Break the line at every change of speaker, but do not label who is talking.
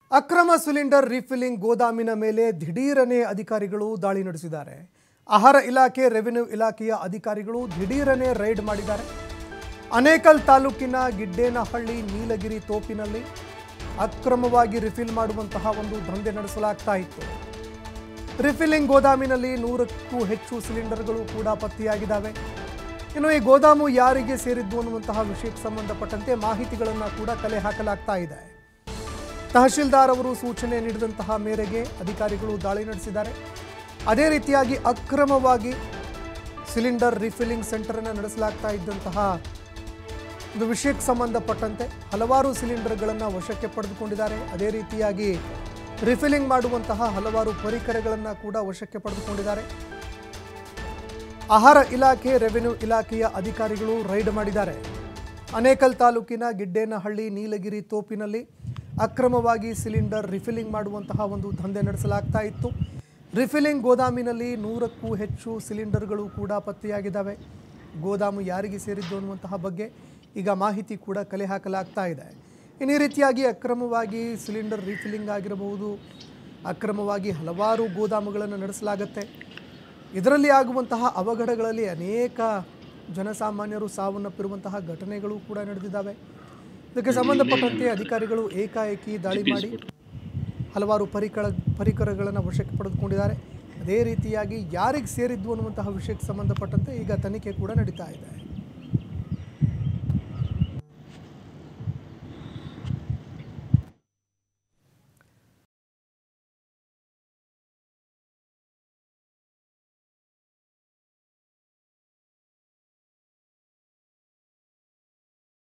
ಅಕ್ರಮ cylinder refilling ಗೋದಾಮಿನ ಮೇಲೆ ದಿಢೀರನೆ ಅಧಿಕಾರಿಗಳು ದಾಳಿ ನಡೆಸಿದ್ದಾರೆ. ಆಹಾರ ಇಲಾಖೆ, ರೆವಿನ್ಯೂ ಇಲಾಖೆಯ ಅಧಿಕಾರಿಗಳು ದಿಢೀರನೆ ರೈಡ್ ಮಾಡಿದ್ದಾರೆ. ಆನೇಕಲ್ ತಾಲೂಕಿನ ಗಿಡ್ಡೇನಹಳ್ಳಿ ನೀಲಗಿರಿ ತೋಪಿನಲ್ಲಿ ಅಕ್ರಮವಾಗಿ ರಿಫಿಲ್ ಮಾಡುವಂತಹ ಒಂದು ದಂಧೆ ನಡೆಸಲಾಗ್ತಾ ಇತ್ತು. ರಿಫಿಲ್ಲಿಂಗ್ ಗೋದಾಮಿನಲ್ಲಿ 100ಕ್ಕೂ ಹೆಚ್ಚು ಸಿಲಿಂಡರ್ಗಳು ಕೂಡ ಪತ್ತೆಯಾಗಿದ್ದಾವೆ. ಇನ್ನು ಈ ಗೋದಾಮು ಯಾರಿಗೆ ಸೇರಿದ್ದು ಅನ್ನುವಂತಹ ವಿಷಯಕ್ಕೆ ಸಂಬಂಧಪಟ್ಟಂತೆ ಮಾಹಿತಿಗಳನ್ನು ಕೂಡ ಕಲೆ ಹಾಕಲಾಗ್ತಾ ಇದೆ. ತಹಶೀಲ್ದಾರ್ ಅವರು ಸೂಚನೆ ನೀಡಿದಂತಹ ಮೇರೆಗೆ ಅಧಿಕಾರಿಗಳು ದಾಳಿ ನಡೆಸಿದ್ದಾರೆ. ಅದೇ ರೀತಿಯಾಗಿ ಅಕ್ರಮವಾಗಿ ಸಿಲಿಂಡರ್ ರಿಫಿಲ್ಲಿಂಗ್ ಸೆಂಟರ್ ಅನ್ನು ನಡೆಸಲಾಗ್ತಾ ಇದ್ದಂತಹ ಒಂದು ವಿಷಯಕ್ಕೆ ಸಂಬಂಧಪಟ್ಟಂತೆ ಹಲವಾರು ಸಿಲಿಂಡರ್ಗಳನ್ನು ವಶಕ್ಕೆ ಪಡೆದುಕೊಂಡಿದ್ದಾರೆ. ಅದೇ ರೀತಿಯಾಗಿ ರಿಫಿಲ್ಲಿಂಗ್ ಮಾಡುವಂತಹ ಹಲವಾರು ಪರಿಕರಗಳನ್ನು ಕೂಡ ವಶಕ್ಕೆ ಪಡೆದುಕೊಂಡಿದ್ದಾರೆ. ಆಹಾರ ಇಲಾಖೆ, ರೆವಿನ್ಯೂ ಇಲಾಖೆಯ ಅಧಿಕಾರಿಗಳು ರೈಡ್ ಮಾಡಿದ್ದಾರೆ. ಆನೇಕಲ್ ತಾಲೂಕಿನ ಗಿಡ್ಡೇನಹಳ್ಳಿ ನೀಲಗಿರಿ ತೋಪಿನಲ್ಲಿ ಅಕ್ರಮವಾಗಿ ಸಿಲಿಂಡರ್ ರಿಫಿಲ್ಲಿಂಗ್ ಮಾಡುವಂತಹ ಒಂದು ದಂಧೆ ನಡೆಸಲಾಗ್ತಾ ಇತ್ತು. ರಿಫಿಲ್ಲಿಂಗ್ ಗೋದಾಮಿನಲ್ಲಿ 100ಕ್ಕೂ ಹೆಚ್ಚು ಸಿಲಿಂಡರ್ಗಳು ಕೂಡ ಪತ್ತೆಯಾಗಿದ್ದಾವೆ. ಗೋದಾಮು ಯಾರಿಗೆ ಸೇರಿದ್ದು ಅನ್ನುವಂತಹ ಬಗ್ಗೆ ಈಗ ಮಾಹಿತಿ ಕೂಡ ಕಲೆ ಹಾಕಲಾಗ್ತಾ ಇದೆ. ಈ ರೀತಿಯಾಗಿ ಅಕ್ರಮವಾಗಿ ಸಿಲಿಂಡರ್ ರಿಫಿಲ್ಲಿಂಗ್ ಆಗಿರಬಹುದು, ಅಕ್ರಮವಾಗಿ ಹಲವಾರು ಗೋದಾಮುಗಳನ್ನು ನಡೆಸಲಾಗುತ್ತೆ. ಇದರಲ್ಲಿ ಆಗುವಂತಹ ಅವಘಡಗಳಲ್ಲಿ ಅನೇಕ ಜನಸಾಮಾನ್ಯರು ಸಾವನ್ನಪ್ಪಿರುವಂತಹ ಘಟನೆಗಳು ಕೂಡ ನಡೆದಿದ್ದಾವೆ. ಇದಕ್ಕೆ ಸಂಬಂಧಪಟ್ಟಂತೆ ಅಧಿಕಾರಿಗಳು ಏಕಾಏಕಿ ದಾಳಿ ಮಾಡಿ ಹಲವಾರು ಪರಿಕರಗಳನ್ನು ವಶಕ್ಕೆ ಪಡೆದುಕೊಂಡಿದ್ದಾರೆ. ಅದೇ ರೀತಿಯಾಗಿ ಯಾರಿಗೆ ಸೇರಿದ್ದು ಅನ್ನುವಂತಹ ವಿಷಯಕ್ಕೆ ಸಂಬಂಧಪಟ್ಟಂತೆ ಈಗ ತನಿಖೆ ಕೂಡ ನಡೀತಾ ಇದೆ.